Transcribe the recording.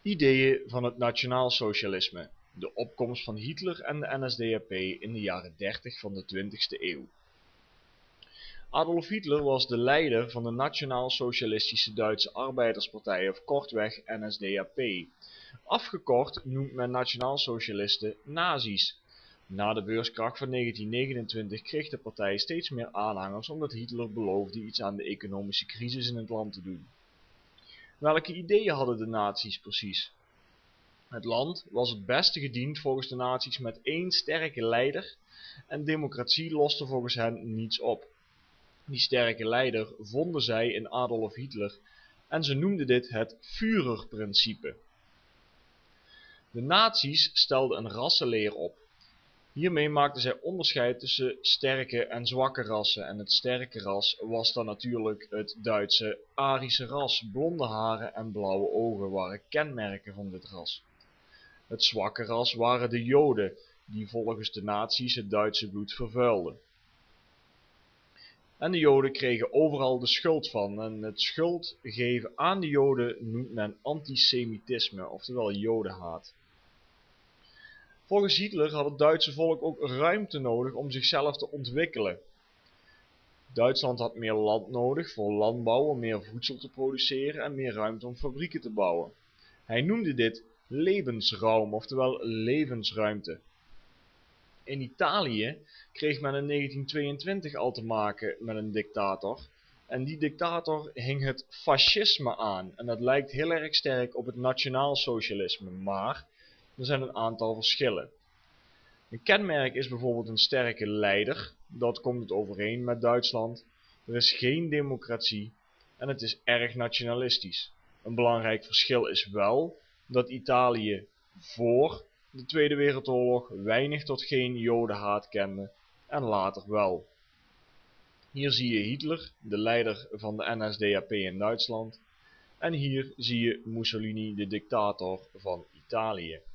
Ideeën van het nationaalsocialisme, de opkomst van Hitler en de NSDAP in de jaren 30 van de 20e eeuw. Adolf Hitler was de leider van de Nationaal-Socialistische Duitse Arbeiderspartij, of kortweg NSDAP. Afgekort noemt men nationaalsocialisten nazi's. Na de beurskracht van 1929 kreeg de partij steeds meer aanhangers omdat Hitler beloofde iets aan de economische crisis in het land te doen. Welke ideeën hadden de nazi's precies? Het land was het beste gediend volgens de nazi's met één sterke leider en democratie loste volgens hen niets op. Die sterke leider vonden zij in Adolf Hitler en ze noemden dit het Führerprincipe. De nazi's stelden een rassenleer op. Hiermee maakten zij onderscheid tussen sterke en zwakke rassen en het sterke ras was dan natuurlijk het Duitse Arische ras. Blonde haren en blauwe ogen waren kenmerken van dit ras. Het zwakke ras waren de Joden, die volgens de nazi's het Duitse bloed vervuilden. En de Joden kregen overal de schuld van en het schuld geven aan de Joden noemt men antisemitisme, oftewel Jodenhaat. Volgens Hitler had het Duitse volk ook ruimte nodig om zichzelf te ontwikkelen. Duitsland had meer land nodig voor landbouw om meer voedsel te produceren en meer ruimte om fabrieken te bouwen. Hij noemde dit Lebensraum, oftewel levensruimte. In Italië kreeg men in 1922 al te maken met een dictator en die dictator hing het fascisme aan en dat lijkt heel erg sterk op het nationaalsocialisme, maar er zijn een aantal verschillen. Een kenmerk is bijvoorbeeld een sterke leider, dat komt het overeen met Duitsland. Er is geen democratie en het is erg nationalistisch. Een belangrijk verschil is wel dat Italië voor de Tweede Wereldoorlog weinig tot geen Jodenhaat kende en later wel. Hier zie je Hitler, de leider van de NSDAP in Duitsland, en hier zie je Mussolini, de dictator van Italië.